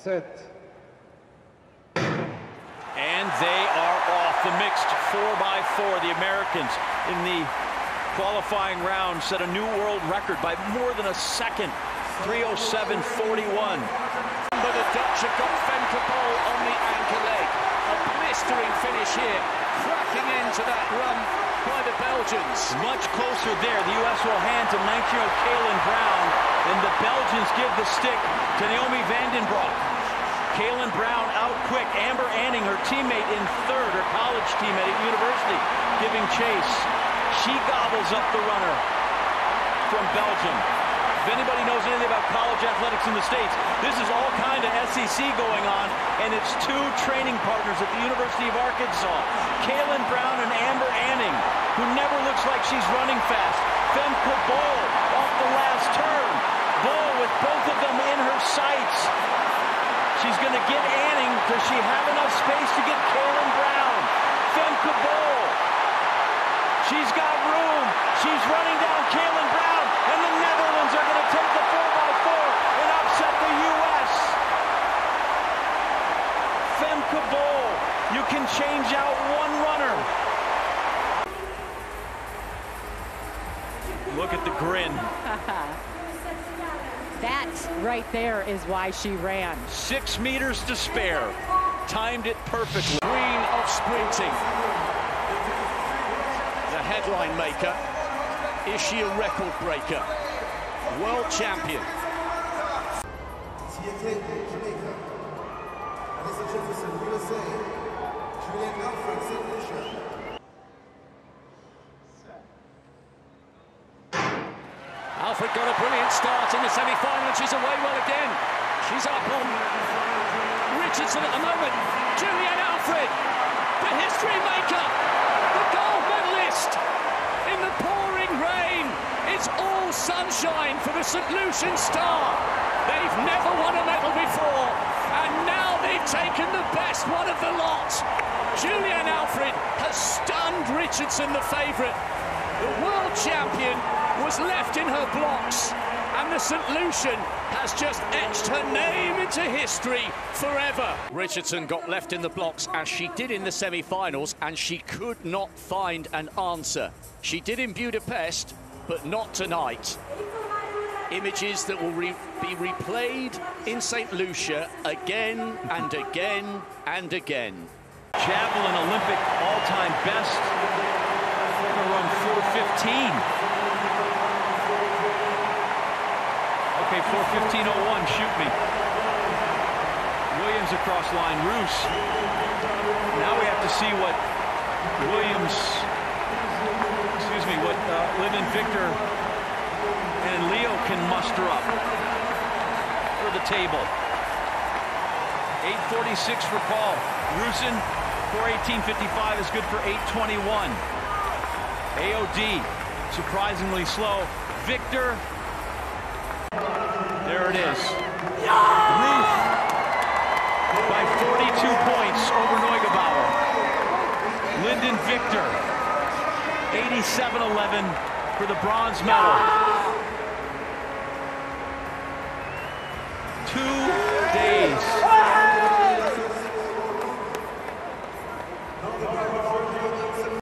Set. And they are off. The mixed 4x4. The Americans in the qualifying round set a new world record by more than a second. 3:07.41. But the Dutch have got Femke Bol on the anchor leg. A blistering finish here. Cracking into that run by the Belgians. Much closer there. The U.S. will hand to 19-year-old Kaylin Brown. And the Belgians give the stick to Naomi van den Broek. Kaylin Brown out quick. Amber Anning, her teammate in third, her college teammate at university, giving chase. She gobbles up the runner from Belgium. If anybody knows anything about college athletics in the States, this is all kind of SEC going on, and it's two training partners at the University of Arkansas. Kaylin Brown and Amber Anning, who never looks like she's running fast. Femke Bol off the last turn. Bol with both of them in her sights. She's going to get Anning. Does she have enough space to get Kaylin Brown? Femke Bol. She's got room. She's running down Kaylin Brown, and the Netherlands are going to take the 4x4 and upset the U.S. Femke Bol. You can change out one runner. Look at the grin. That right there is why she ran. 6 meters to spare. Timed it perfectly. Queen of sprinting. The headline maker. Is she a record breaker? World champion. Jamaica. Alissa Jefferson, USA. Julien Alfred, Lucia. Alfred got a brilliant start in the semi-final and she's away well again. She's up on Richardson at the moment. Julien Alfred, the history maker, the gold medalist in the pouring rain. It's all sunshine for the St. Lucian Star. They've never won a medal before, and now they've taken the best one of the lot. Julien Alfred has stunned Richardson, the favourite. The world champion was left in her blocks, and the St. Lucian has just etched her name into history forever. Richardson got left in the blocks, as she did in the semi-finals, and she could not find an answer. She did in Budapest, but not tonight. Images that will be replayed in St. Lucia again and again and again. Javelin Olympic all-time best. They're going to run 4:15. Okay, 4:15.01, shoot me. Williams across line, Roos. Now we have to see what Williams, what Lyndon Victor and Leo can muster up for the table. 8:46 for Paul. Roosin, 4:18.55 is good for 8:21. AOD, surprisingly slow. Victor, there it is. Rooth by 42 points over Neugebauer. Lyndon Victor, 87.11 for the bronze medal. 2 days.